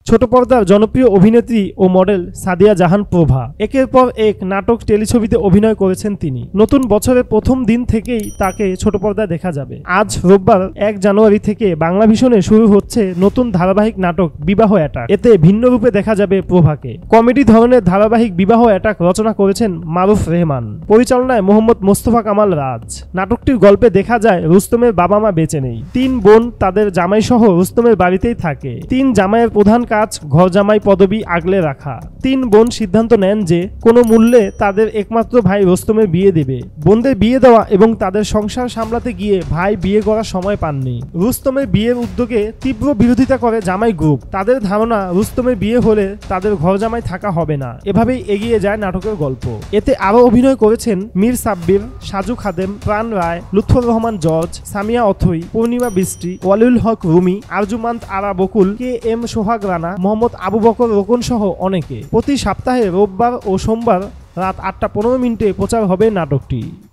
ছোট পর্দার জনপ্রিয় অভিনেত্রী ও মডেল সাদিয়া জাহান প্রভা একের পর এক নাটক টেলিছবিতে অভিনয় করেছেন তিনি। নতুন বছরের প্রথম দিন থেকেই তাকে ছোট পর্দায় দেখা যাবে। আজ রোববার 1 জানুয়ারি থেকে বাংলা ভিশনে শুরু হচ্ছে নতুন ধারাবাহিক নাটক বিবাহ অ্যাটাক। এতে ভিন্ন রূপে দেখা যাবে প্রভাকে। কমেডি ধরনের ধারাবাহিক বিবাহ অ্যাটাক রচনা করেছেন মারুফ রহমান, পরিচালনায় মোহাম্মদ মোস্তফা কামাল রাজ। নাটকটির গল্পে দেখা যায় রুস্তমের বাবা মা বেঁচে নেই। 3 বোন তাদের জামাই সহ রুস্তমের বাড়িতেই থাকে। 3 জামাইয়ের প্রধান কাজ ঘর জামাই পদবি আগলে রাখা। 3 বোন সিদ্ধান্ত নেন যে কোনো মূল্যে তাদের একমাত্র ভাই রুস্তমের বিয়ে দেবে। বোনদের বিয়ে দেওয়া এবং তাদের সংসার সামলাতে গিয়ে ভাই বিয়ে করার সময় পাননি। রুস্তমের বিয়ের উদ্যোগে তীব্র বিরোধিতা করে জামাই গ্রুপ। তাদের ধারণা রুস্তমের বিয়ে হলে তাদের ঘর জামাই থাকা হবে না। এভাবেই এগিয়ে যায় নাটকের গল্প। এতে আরো অভিনয় করেছেন Mir Sabbir, Saju Khadem, Pran Roy, Lutfar Rahman George, Samia Othoi, Purnima Brishti, Waliul Haque Rumi, Arjumand Ara Bakul, K M Sohag Rana, Mohammad Abu Bakar Rokon সহ অনেকে। প্রতি সপ্তাহে রোববার ও সোমবার রাত 8টা 15 মিনিটে প্রচার হবে নাটকটি।